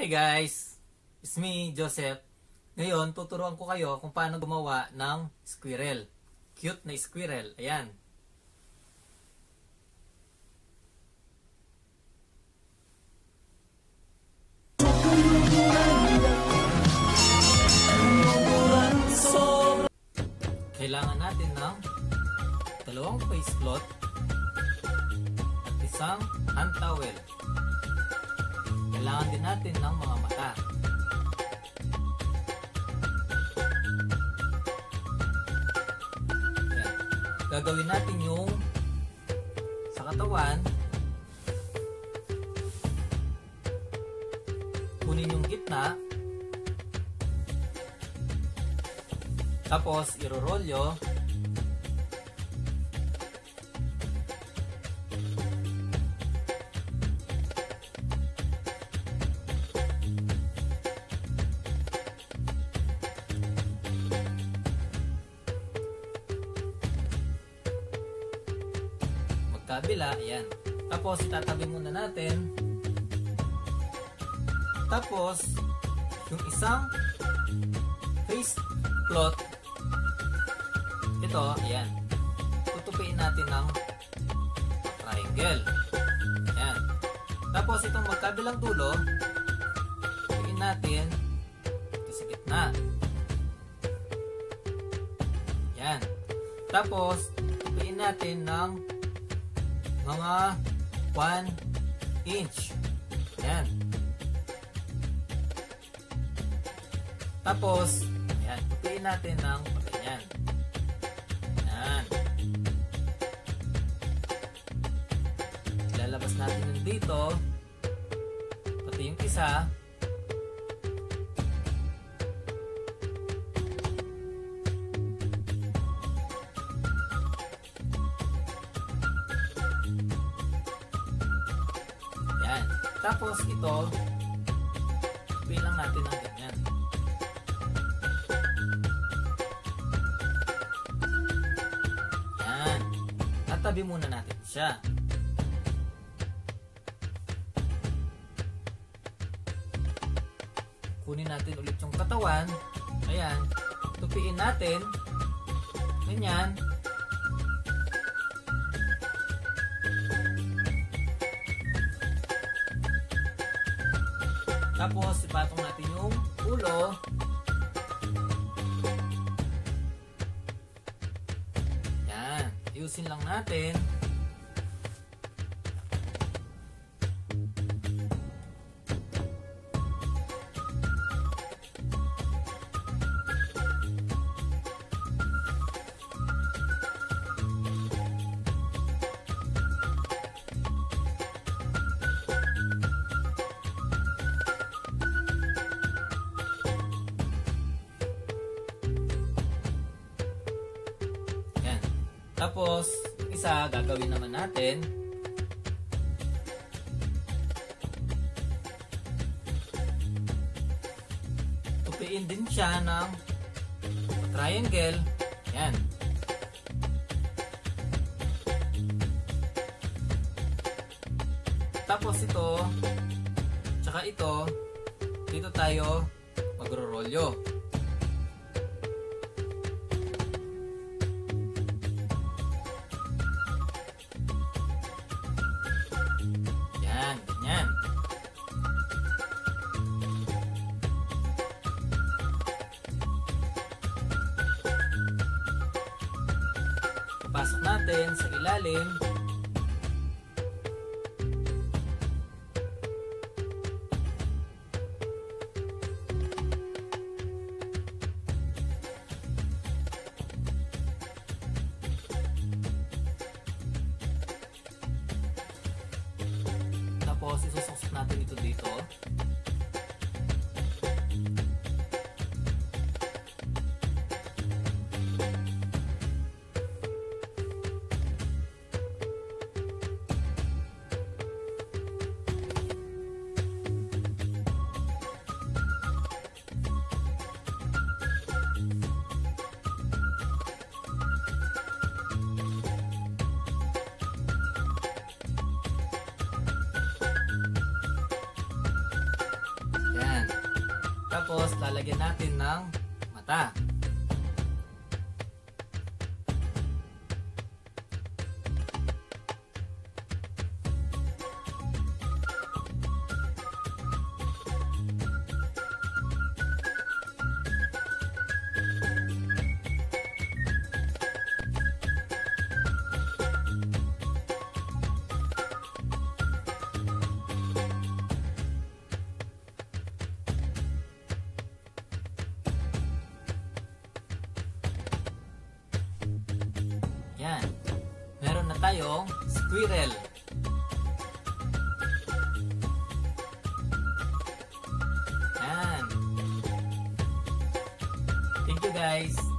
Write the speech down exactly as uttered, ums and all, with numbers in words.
Hi guys! It's me, Joseph. Ngayon, tuturuan ko kayo kung paano gumawa ng squirrel. Cute na squirrel. Ayan. Kailangan natin ng dalawang face cloth at isang hand towel. Kailangan din natin ng mga mata. Ayan. Gagawin natin yung sa katawan. Kunin yung gitna. Tapos irorolyo. Magkabila, ayan. Tapos itatabi muna natin. Tapos yung isang face cloth, ito, ayan, tutupiin natin ng triangle. Ayan. Tapos itong magkabilang dulo, tutupiin natin ito sa gitna. Ayan. Tapos tutupiin natin ng mga one inch. Ayan. Tapos, ayan, tutupiin natin ng ganyan. Ayan. Ilalabas natin yung dito. Pati yung isa. Ayan. Tapos ito, tutupiin lang natin ng ganyan. Tabi muna natin siya. Kunin natin ulit yung katawan. Ayan. Tupiin natin. Ganyan. Tapos ipatong natin yung ulo. Ayusin lang natin. Tapos, isa gagawin naman natin. Tupiin din siya ng triangle. Yan. Tapos ito, tsaka ito, dito tayo magro-rolyo. Ganyan. Pasok natin sa ilalim. Tapos isusok natin ito dito. Tapos, lalagyan natin ng mata. Yan. Meron na tayong squirrel. Yan. Thank you guys.